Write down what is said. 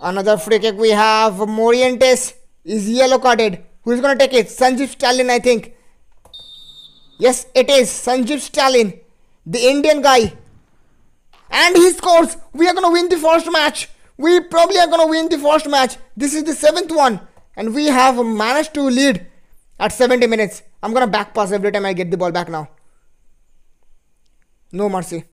Another free kick we have. Morientes is yellow carded. Who's gonna take it? Sanjeev Stalin, I think. Yes, it is Sanjeev Stalin, the Indian guy. And he scores. We are gonna win the first match. We probably are gonna win the first match. This is the 7th one. And we have managed to lead at 70 minutes. I'm gonna back pass every time I get the ball back now. No mercy.